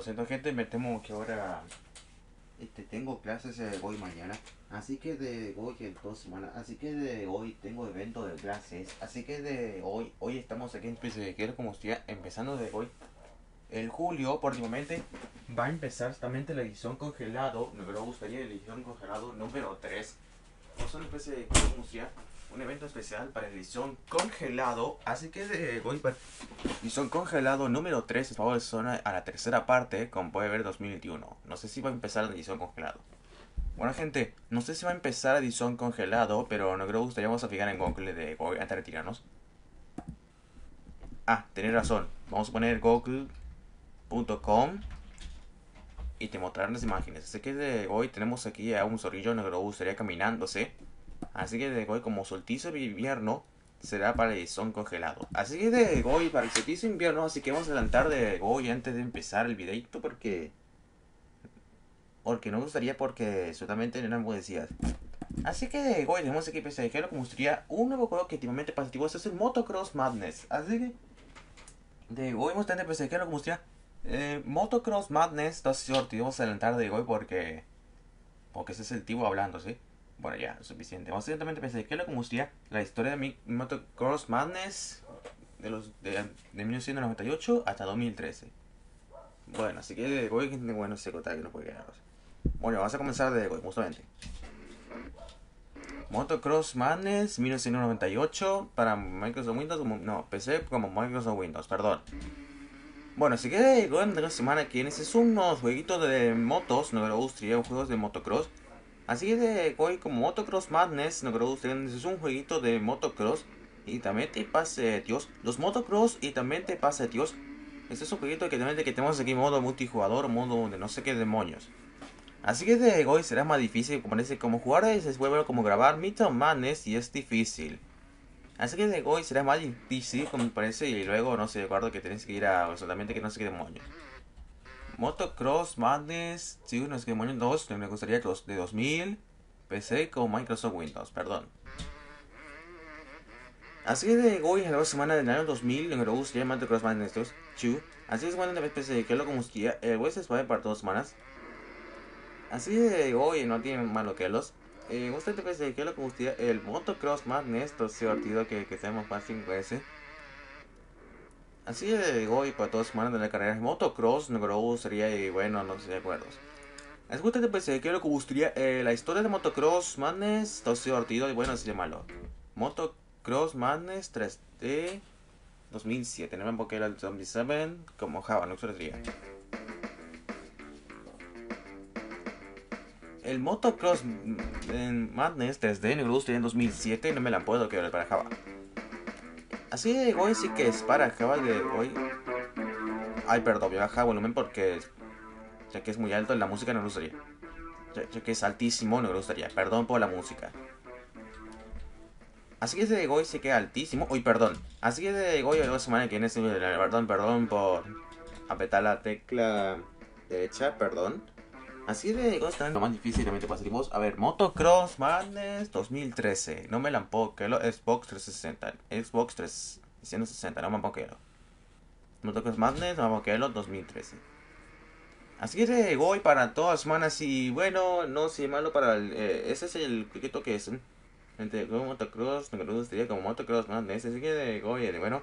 siento gente, me temo que ahora tengo clases hoy mañana. Así que de hoy en 2 semanas. Así que de hoy tengo evento de clases. Así que de hoy estamos aquí en quiero como estoy empezando de hoy. El julio, próximamente, va a empezar justamente la edición congelado. Me gustaría la edición congelado número 3. Vamos a una especie de un evento especial para edición congelado. Así que de hoy para edición congelado número 3. Por favor, son a la tercera parte, como puede ver, 2021. No sé si va a empezar la edición congelado. Bueno, gente, no sé si va a empezar la edición congelado, pero no creo que gustaría vamos a fijar en Google de hoy antes de retirarnos. Tenés razón. Vamos a poner google.com y te mostrarán las imágenes. Así que de hoy tenemos aquí a un zorrillo negro gustaría caminándose. Así que de hoy, como solsticio de invierno, será para el son congelado. Así que de hoy para el solsticio de invierno, así que vamos a adelantar de hoy antes de empezar el videito porque no me gustaría porque solamente no me decías. Así que de hoy tenemos aquí PC que lo como sería un nuevo juego que activamente positivo es el Motocross Madness. Así que de hoy vamos a tener PC que lo como sería Motocross Madness. Entonces vamos a adelantar de hoy porque ese es el tipo hablando, ¿sí? Bueno, ya, es suficiente. Vamos a directamente pensar que lo como sería la historia de mi Motocross Madness de 1998 hasta 2013. Bueno, así que de hoy, bueno, se contar que no puede quedaros. Bueno, vamos a comenzar de hoy, justamente. Motocross Madness 1998 para Microsoft Windows, no, PC como Microsoft Windows, perdón. Bueno, así que de hoy en la semana que viene, es unos jueguitos de motos, no me gustaría juegos de motocross. Así de hoy como Motocross Madness, no creo que ustedes es un jueguito de motocross y también te pase, Dios, los motocross y también te pase, Dios. Este es un jueguito que tenemos aquí modo multijugador, modo de no sé qué demonios. Así que de hoy será más difícil, como parece, como jugar es bueno como grabar Mito Madness y es difícil. Así que de hoy será más difícil, como parece, y luego no sé, recuerdo que tenés que ir a solamente que no sé qué demonios. Motocross Madness, sí, no sé qué demonios, 2, me gustaría que los de 2000. PC con Microsoft Windows, perdón. Así de hoy en la semana del año 2000, en el Robust ya Motocross Madness 2. Así es cuando de PC que lo como el West es para 2 semanas. Así de hoy no tienen malo que los. Usted te PC que lo como el Motocross Madness 2 divertido que tenemos más 5S. Así de hoy para 2 semanas de la carrera Motocross, no sería y bueno, no sé de acuerdos. Es que usted te PC que lo que gustaría la historia de Motocross Madness 2 divertido y bueno, sería malo. Motocross Madness 3D 2007. No me enfoqué el 2007 como Java, no sería. El Motocross Madness 3D me gusta en 2007. No me la puedo quedar para Java. Así de hoy sí que es para Java de hoy. Ay, perdón, voy a bajar volumen porque ya que es muy alto en la música no me gustaría. Ya que es altísimo no me gustaría. Perdón por la música. Así que desde hoy se queda altísimo. Uy, perdón. Así que desde hoy a la semana que viene, perdón por apretar la tecla derecha, perdón. Así de hoy está lo más difícil también pasaremos. A ver, Motocross Madness 2013. No me la empoquelo. Xbox 360. Xbox 360, no me empoquelo. Motocross Madness, no me empoquelo 2013. Así que de hoy para todas las semanas y bueno, no sé, malo para el... ese es el cricket que es. Entre motocross, me gustaría como motocross más meses, así que de Goy, bueno.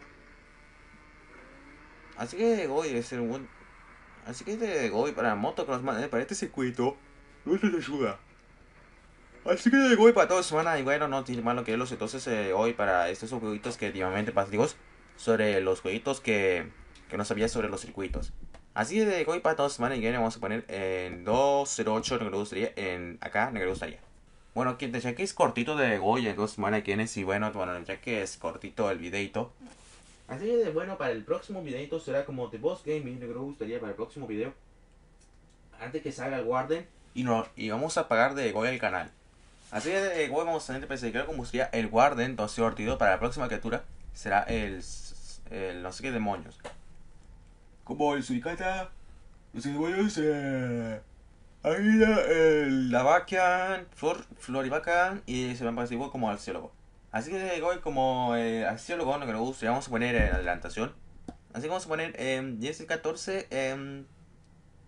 Así que de Goy es un buen. Así que de Goy para motocross más para este circuito. No se le ayuda. Así que de Goy para toda semana y bueno, no tiene malo que los entonces hoy para estos jueguitos que últimamente pasivos sobre los jueguitos que no sabía sobre los circuitos. Así que de Goy para toda semana y bueno, vamos a poner en 208 no me gustaría en acá no me gustaría. Bueno, ya que es cortito de Goya, 2 semanas que viene, y bueno, ya que es cortito el videito. Así que bueno, para el próximo videito será como The Boss Gaming, lo que me gustaría para el próximo video. Antes que salga el Warden, y vamos a pagar de Goya el canal. Así que de Goya vamos a tener que creo como sería el Warden, entonces divertido para la próxima criatura. Será el no sé qué demonios. Como el Suricata, los demonios, ahí la Vacian, Florivacan y se me parece igual como arqueólogo. Así que de hoy como arqueólogo no que nos vamos a poner en adelantación. Así que vamos a poner 10 y 14.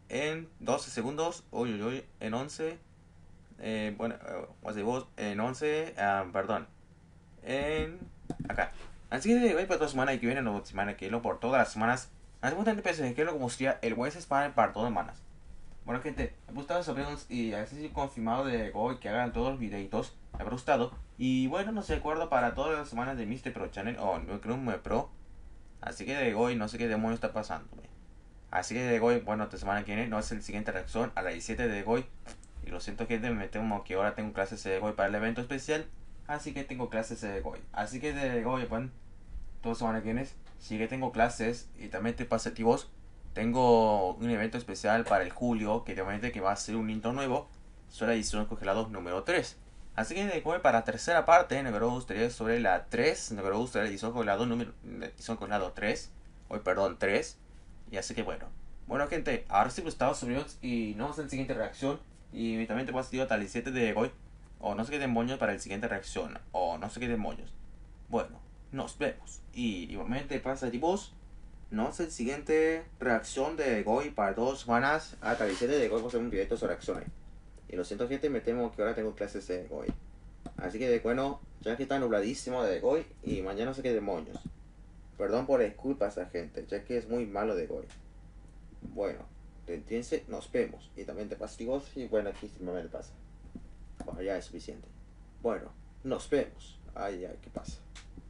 en 12 segundos. Uy, uy, uy, en 11. Bueno, voz en 11. Perdón. En. Acá. Así que hoy para toda semana y que viene, no semana que lo por todas las semanas. Hacemos tanto pensé que lo como sería el buen spam para todas semanas. Bueno, gente, me ha gustado sabernos y a veces sí confirmado de hoy que hagan todos los videitos. Me ha gustado. Y bueno, no se acuerdo para todas las semanas de Mr. Pro Channel o no creo me Pro. Así que de hoy no sé qué demonios está pasando. Así que de hoy, bueno, esta semana que viene no es el siguiente reacción a las 17 de hoy. Y lo siento, gente, me temo que ahora tengo clases de hoy para el evento especial. Así que tengo clases de hoy. Así que de hoy, bueno, toda semana que viene sí que tengo clases y también te pasativos. Tengo un evento especial para el julio que obviamente que va a ser un intro nuevo sobre la edición congelado número 3. Así que de hoy para la tercera parte me gustaría sobre la 3, me gustaría la edición congelado número edición congelado 3. Hoy perdón 3. Y así que bueno. Bueno, gente, ahora sí gustado subidos y nos vemos en la siguiente reacción. Y también te puedo decir hasta el 17 de hoy. O no sé qué demonios para el siguiente reacción. O no sé qué demonios. Bueno, nos vemos. Y igualmente pasa tipos. No sé el siguiente reacción de Goy para 2 semanas. Hasta el 17 de Goy vamos a hacer un directo sobre reacciones. Y lo siento, gente, me temo que ahora tengo clases de Goy. Así que bueno, ya que está nubladísimo de Goy y mañana no sé qué demonios. Perdón por disculpas a gente, ya que es muy malo de Goy. Bueno, entiendes, nos vemos. Y también te pastigos y bueno, aquí sí me pasa. Bueno, ya es suficiente. Bueno, nos vemos. Ay, ay, ¿qué pasa?